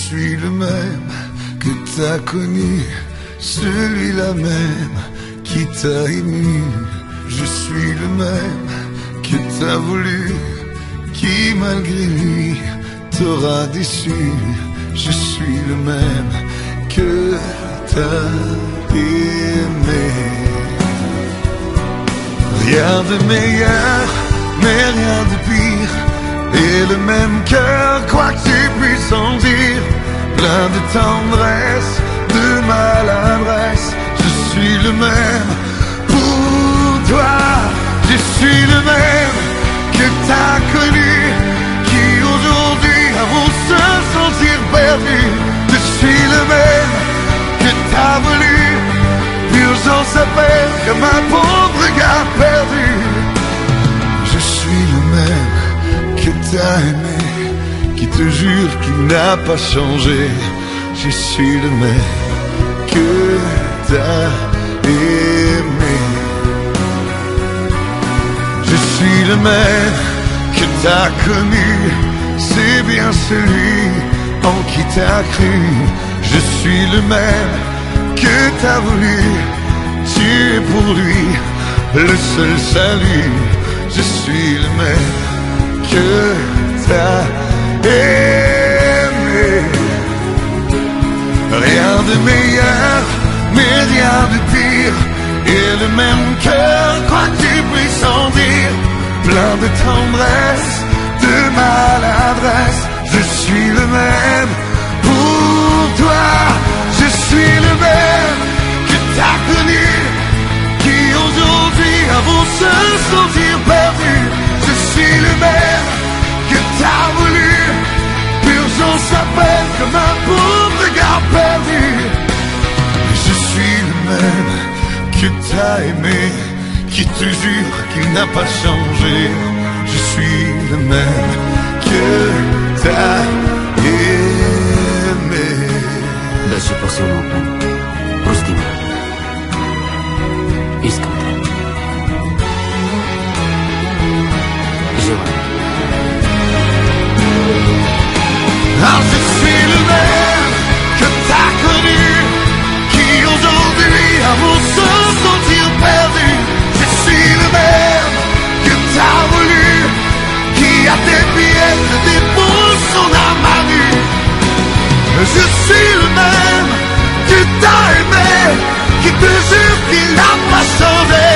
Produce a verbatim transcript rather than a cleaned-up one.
suis le même que t'as connu, celui-là même qui t'a ému. Je suis le même que t'as voulu, qui malgré lui t'aura déçu. Je suis le même que t'as aimé. Rien de meilleur, mais rien de pire. Et le même cœur, quoi que tu puisses en dire, plein de tendresse, de maladresse. Je suis le même pour toi. Je suis le même que t'as connu, qui aujourd'hui avons se sentir perdu. Je suis le même que t'as voulu, purgeant sa peine comme un pauvre gars perdu. Je suis le même que t'as aimé, qui te jure qu'il n'a pas changé. Je suis le même que t'as aimé. Je suis le même que t'as connu, c'est bien celui en qui t'as cru. Je suis le même que t'as voulu, tu es pour lui le seul salut. Je suis le même que t'as aimé. Rien de meilleur, mais rien de pire. Et le même cœur, quoi que tu puisses en dire, plein de tendresse, de maladresse. Je suis le même pour toi. Je suis le même que t'as connu, qui aujourd'hui avons se sentir perdu. Je suis le même que t'as voulu, purgeant sa peine comme un pauvre gars perdu. Je suis le même que t'as aimé, qui te jure qu'il n'a pas changé. Je suis le même que t'as aimé. Да ще посилно прости ме. Искам те. Желая. Ah, je suis le même que t'as connu, qui aujourd'hui avons se sentir perdu. Je suis le même que t'as voulu, qui à tes pieds te dépose son âme à nu. Je suis le même que t'as aimé, qui te jure qu'il n'a pas changé.